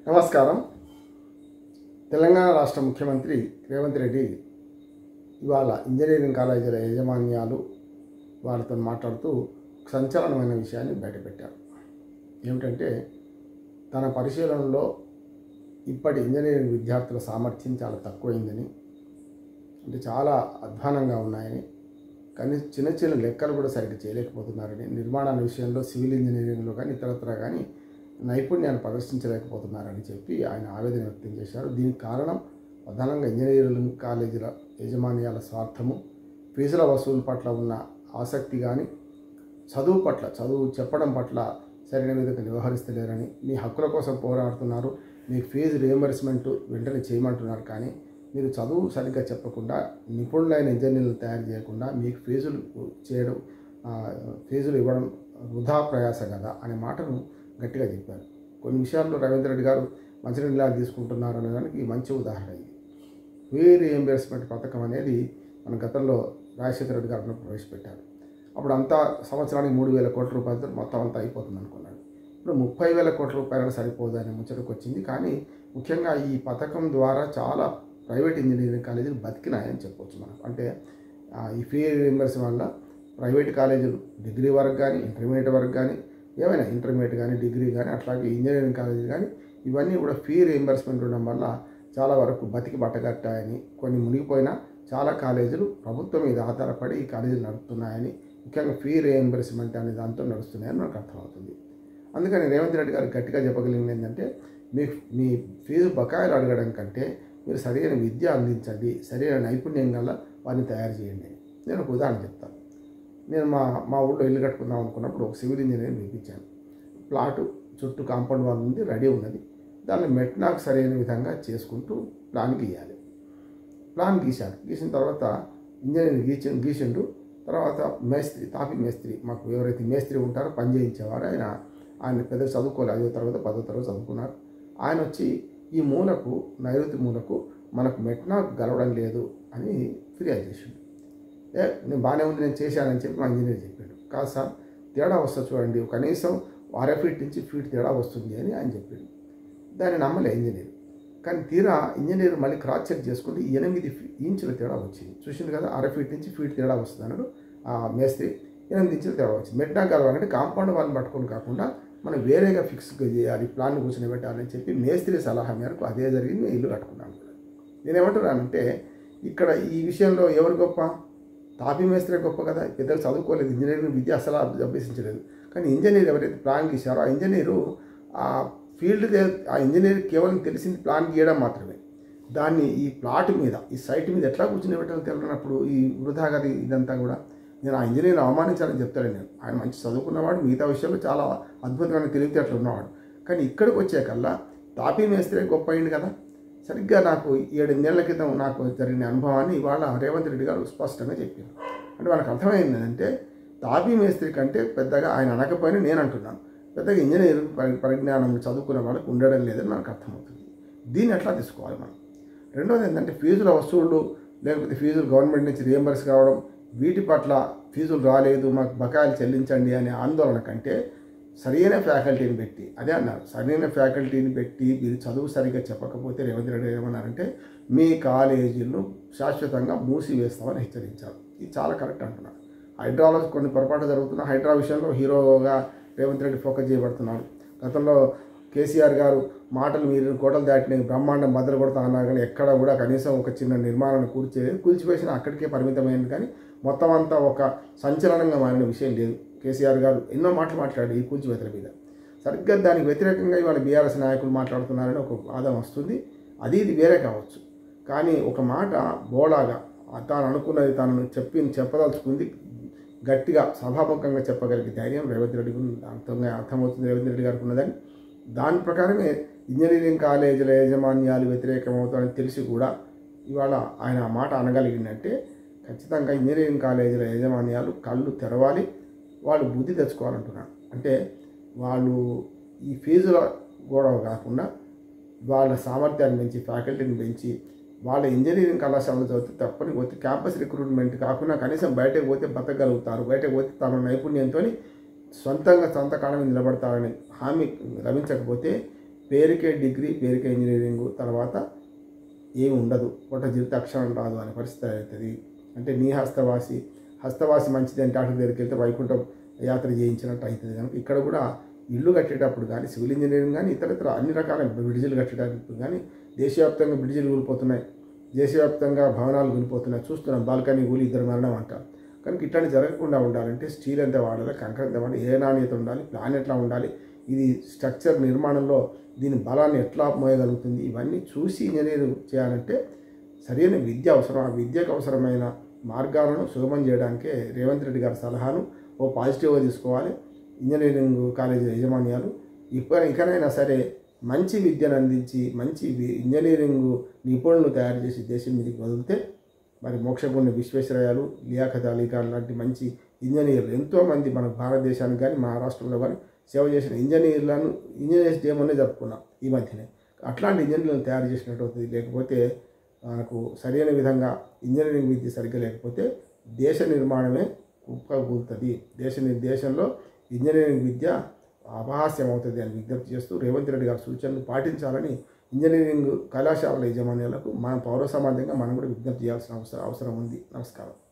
నమస్కారం. తెలంగాణ రాష్ట్ర ముఖ్యమంత్రి రేవంత్ రెడ్డి ఇవాళ ఇంజనీరింగ్ కాలేజీల యాజమాన్యాలు వాళ్ళతో మాట్లాడుతూ సంచలనమైన విషయాన్ని బయటపెట్టారు. ఏమిటంటే తన పరిశీలనలో ఇప్పటి ఇంజనీరింగ్ విద్యార్థుల సామర్థ్యం చాలా తక్కువైందని, అంటే చాలా అధ్వానంగా ఉన్నాయని, కానీ చిన్న చిన్న లెక్కలు కూడా సరిగ్గా చేయలేకపోతున్నారని, నిర్మాణాల విషయంలో సివిల్ ఇంజనీరింగ్లో కానీ ఇతరత్ర కానీ నైపుణ్యాన్ని ప్రదర్శించలేకపోతున్నారని చెప్పి ఆయన ఆవేదన వ్యక్తం చేశారు. దీనికి కారణం ప్రధానంగా ఇంజనీరింగ్ కాలేజీల యాజమాన్యాల స్వార్థము, ఫీజుల వసూలు పట్ల ఉన్న ఆసక్తి కానీ, చదువు చెప్పడం పట్ల సరైన విధంగా వ్యవహరిస్తలేరని, మీ హక్కుల కోసం పోరాడుతున్నారు, మీకు ఫీజు రియంబర్స్మెంట్ వెంటనే చేయమంటున్నారు, కానీ మీరు చదువు సరిగ్గా చెప్పకుండా నిపుణులైన ఇంజనీర్లు తయారు చేయకుండా మీకు ఫీజులు ఇవ్వడం వృధా ప్రయాస కదా అనే మాటను గట్టిగా చెప్పారు. కొన్ని విషయాల్లో రేవంత్ రెడ్డి గారు మంచి నిర్ణయాలు తీసుకుంటున్నారు అనే దానికి మంచి ఉదాహరణ ఇది. ఫీ రీఎంబర్స్మెంట్ పథకం అనేది మన గతంలో రాజశేఖర రెడ్డి గారు ప్రవేశపెట్టారు. అప్పుడు అంతా సంవత్సరానికి 3,000 కోట్ల రూపాయలతో మొత్తం అంతా అయిపోతుంది అనుకున్నాడు. ఇప్పుడు 30,000 కోట్ల రూపాయలు సరిపోదు అనే ముచ్చటకు వచ్చింది. కానీ ముఖ్యంగా ఈ పథకం ద్వారా చాలా ప్రైవేట్ ఇంజనీరింగ్ కాలేజీలు బతికినాయని చెప్పవచ్చు మనం. అంటే ఈ ఫీ రీఎంబర్స్మెంట్ వల్ల ప్రైవేట్ కాలేజీలు డిగ్రీ వరకు కానీ, ఇంటర్మీడియట్ వరకు కానీ, ఏమైనా ఇంటర్మీడియట్ కానీ, డిగ్రీ కానీ, అట్లాగే ఇంజనీరింగ్ కాలేజీలు కానీ ఇవన్నీ కూడా ఫీ రీఎంబర్స్మెంట్ ఉండడం వల్ల చాలా వరకు బతికి బట్టగట్టాయని, కొన్ని మునిగిపోయినా చాలా కాలేజీలు ప్రభుత్వం మీద ఆధారపడి ఈ కాలేజీలు నడుపుతున్నాయని, ముఖ్యంగా ఫీ రీఎంబర్స్మెంట్ అనే దాంతో నడుస్తున్నాయని మనకు అర్థమవుతుంది. అందుకని రేవంత్ రెడ్డి గారు గట్టిగా చెప్పగలిగింది ఏంటంటే, మీ ఫీజు బకాయిలు అడగడం కంటే మీరు సరైన విద్య అందించండి, సరైన నైపుణ్యం గల వారిని తయారు చేయండి. నేను ఒక ఉదాహరణ చెప్తాను. నేను మా ఊళ్ళో ఇల్లు కట్టుకుందాం అనుకున్నప్పుడు ఒక సివిల్ ఇంజనీర్ని పిలిపించాను. ప్లాటు చుట్టూ కాంపౌండ్ వాల్ ఉంది, రెడీ ఉన్నది. దాన్ని మెట్నాకు సరైన విధంగా చేసుకుంటూ ప్లాన్ గీయాలి. ప్లాన్ గీసిన తర్వాత ఇంజనీర్ గీసిండు. తర్వాత తాపీ మేస్త్రి, మాకు ఎవరైతే మేస్త్రి ఉంటారో పని చేయించేవారు, ఆయన పెద్ద చదువుకోలేదు, 5వ తరగతి 10వ తరగతి చదువుకున్నారు. ఆయన వచ్చి ఈ మూలకు, నైరుతి మూలకు మనకు మెట్నాకు గలవడం లేదు అని ఫిర్యాదు చేసిండు. నేను బాగానే ఉంది, నేను చేశానని చెప్పి మా ఇంజనీర్ చెప్పాడు. కాదు సార్, తేడా వస్తుంది చూడండి, కనీసం 1/2 ఫీట్ నుంచి ఫీట్ తేడా వస్తుంది అని ఆయన చెప్పాడు. దాన్ని నమ్మలే ఇంజనీర్. కానీ తీరా ఇంజనీర్ మళ్ళీ క్రాస్ చెక్ చేసుకుంటే 8 ఇంచుల తేడా వచ్చింది. చూసింది కదా, 1/2 ఫీట్ నుంచి ఫీట్ తేడా వస్తుంది అన్నాడు ఆ మేస్త్రి. 8 ఇంచుల తేడా వచ్చింది. మెట్నా కలవాలంటే కాంపౌండ్ వాళ్ళని పట్టుకొని కాకుండా మనం వేరేగా ఫిక్స్ చేయాలి, ప్లాన్ కూర్చొని పెట్టాలని చెప్పి మేస్త్రి సలహా మేరకు అదే జరిగింది. మేము ఇల్లు కట్టుకున్నాను. నేనేమంటున్నానంటే ఇక్కడ ఈ విషయంలో ఎవరు గొప్ప? తాపీ మేస్త్రి గొప్ప కదా. పెద్దలు చదువుకోలేదు, ఇంజనీరింగ్ విద్య అసలు అభ్యసించలేదు. కానీ ఇంజనీర్ ఎవరైతే ప్లాన్ గీశారో ఆ ఇంజనీరు ఆ ఇంజనీర్ కేవలం తెలిసింది ప్లాన్ గీయడం మాత్రమే. దాన్ని ఈ ప్లాట్ మీద, ఈ సైట్ మీద ఎట్లా కూర్చుని పెట్టాలని తెలియనప్పుడు ఈ వృధా గది ఇదంతా కూడా నేను ఆ ఇంజనీర్ని అవమానించాలని చెప్తాను. ఆయన మంచి చదువుకున్నవాడు, మిగతా విషయంలో చాలా అద్భుతమైన తెలివితేటలు ఉన్నవాడు. కానీ ఇక్కడికి వచ్చాకల్లా తాపీ మేస్త్రి గొప్ప అయింది కదా. సరిగ్గా నాకు 7 నెలల క్రితం నాకు జరిగిన అనుభవాన్ని ఇవాళ రేవంత్ రెడ్డి గారు స్పష్టంగా చెప్పారు. అంటే వాళ్ళకి అర్థమైంది ఏంటంటే, తాపీ మేస్త్రి కంటే పెద్దగా ఆయన అనకపోయినా నేను అంటున్నాను, పెద్దగా ఇంజనీర్ పరిజ్ఞానం చదువుకునే వాళ్ళకి ఉండడం లేదని మనకు అర్థమవుతుంది. దీన్ని ఎట్లా తీసుకోవాలి మనం? రెండోది ఏంటంటే, ఫీజుల వసూళ్ళు లేకపోతే ఫీజులు గవర్నమెంట్ నుంచి రియంబర్స్ కావడం, వీటి పట్ల ఫీజులు రాలేదు మాకు బకాయిలు చెల్లించండి అనే ఆందోళన కంటే సరైన ఫ్యాకల్టీని పెట్టి, అదే అన్నారు, సరైన ఫ్యాకల్టీని పెట్టి మీరు చదువు సరిగ్గా చెప్పకపోతే రేవంత్ రెడ్డి ఏమన్నారంటే మీ కాలేజీలను శాశ్వతంగా మూసివేస్తామని హెచ్చరించారు. ఇది చాలా కరెక్ట్ అంటున్నారు. హైడ్రాలో కొన్ని పొరపాటు జరుగుతున్నా, హైడ్రా విషయంలో హీరోగా రేవంత్ రెడ్డి ఫోకస్ చేయబడుతున్నాడు. గతంలో కేసీఆర్ గారు మాటలు మీరు కోటలు దాటిన బ్రహ్మాండం బద్దలు కొడతా అన్నారు, కానీ ఎక్కడ కూడా కనీసం ఒక చిన్న నిర్మాణాన్ని కూల్చివేసిన అక్కడికే పరిమితమైంది. కానీ మొత్తం అంతా ఒక సంచలనంగా మారిన విషయం లేదు. కేసీఆర్ గారు ఎన్నో మాటలు మాట్లాడారు ఈ కూల్చివేతల మీద. సరిగ్గా దానికి వ్యతిరేకంగా ఇవాళ బీఆర్ఎస్ నాయకులు మాట్లాడుతున్నారని ఒక వాదం వస్తుంది. ఇది వేరే కావచ్చు, కానీ ఒక మాట బోళాగా తాను అనుకున్నది తాను చెప్పదలుచుకుంది గట్టిగా సభాముఖంగా చెప్పగలిగే ధైర్యం రేవంత్ రెడ్డికి అర్థమవుతుంది, రేవంత్ రెడ్డి గారికి ఉన్నదని. దాని ప్రకారమే ఇంజనీరింగ్ కాలేజీల యాజమాన్యాలు వ్యతిరేకమవుతాయని తెలిసి కూడా ఇవాళ ఆయన ఆ మాట అనగలిగిందంటే ఖచ్చితంగా ఇంజనీరింగ్ కాలేజీల యాజమాన్యాలు కళ్ళు తెరవాలి, వాళ్ళు బుద్ధి తెచ్చుకోవాలంటున్నాను. అంటే వాళ్ళు ఈ ఫీజుల గొడవ కాకుండా వాళ్ళ సామర్థ్యాన్ని పెంచి, ఫ్యాకల్టీని పెంచి, వాళ్ళ ఇంజనీరింగ్ కళాశాలలో చదివితే తప్పని పోతే క్యాంపస్ రిక్రూట్మెంట్ కాకుండా కనీసం బయటకు పోతే బతకగలుగుతారు, బయటకు పోతే తమ నైపుణ్యంతో సొంత కాలం మీద నిలబడతారని హామీ లభించకపోతే పేరుకే డిగ్రీ, పేరుకే ఇంజనీరింగ్, తర్వాత ఏమి ఉండదు, పొట్ట జీవిత అక్షరం రాదు అనే పరిస్థితి అవుతుంది. అంటే నీ హస్తవాసి మంచిది అంటే అటు దగ్గరికి వెళ్తే వైకుంఠం యాత్ర చేయించినట్టు అవుతుంది. కనుక ఇక్కడ కూడా ఇల్లు కట్టేటప్పుడు కానీ, సివిల్ ఇంజనీరింగ్ కానీ, ఇతర అన్ని రకాల బ్రిడ్జిలు కట్టేటప్పుడు కానీ దేశవ్యాప్తంగా బ్రిడ్జిలు కూలిపోతున్నాయి, దేశవ్యాప్తంగా భవనాలు కూలిపోతున్నాయి, చూస్తున్నాం. బాల్కనీ కూలి 2 మరణం అంటారు. కనుక ఇట్లాంటి జరగకుండా ఉండాలంటే స్టీల్ ఎంత వాడాలి, కంకర ఎంత వాడాలి, ఏ నాణ్యత ఉండాలి, ప్లాన్ ఎట్లా ఉండాలి, ఇది స్ట్రక్చర్ నిర్మాణంలో దీని బలాన్ని ఎట్లా మోయగలుగుతుంది, ఇవన్నీ చూసి ఇంజనీర్ చేయాలంటే సరైన విద్య అవసరం. ఆ విద్యకు అవసరమైన మార్గాలను సుగమం చేయడానికే రేవంత్ రెడ్డి గారి సలహాను పాజిటివ్గా తీసుకోవాలి ఇంజనీరింగ్ కాలేజీ యాజమాన్యాలు. ఇకనైనా సరే మంచి విద్యను అందించి మంచి ఇంజనీరింగ్ నిపుణులను తయారు చేసి దేశం మీదకి వదిలితే మరి మోక్షగుండ విశ్వేశ్వరయ్యలు, లియాఖత్ అలీ ఖాన్ లాంటి మంచి ఇంజనీర్లు ఎంతోమంది మన భారతదేశానికి కానీ మహారాష్ట్రలో కానీ సేవ చేసిన ఇంజనీర్స్ డే మొన్నే జరుపుకున్నాం ఈ మధ్యనే. అట్లాంటి ఇంజనీర్లను తయారు చేసినట్టు అవుతుంది. లేకపోతే మనకు సరైన విధంగా ఇంజనీరింగ్ విద్య సరిగ్గా లేకపోతే దేశ నిర్మాణమే కుప్పకూలుతుంది. దేశంలో ఇంజనీరింగ్ విద్య అపహాస్యం అవుతుంది అని విజ్ఞప్తి చేస్తూ రేవంత్ రెడ్డి గారి సూచనలు పాటించాలని ఇంజనీరింగ్ కళాశాలల యాజమాన్యాలకు మన పౌర సమాజంగా మనం కూడా విజ్ఞప్తి చేయాల్సిన అవసరం ఉంది. నమస్కారం.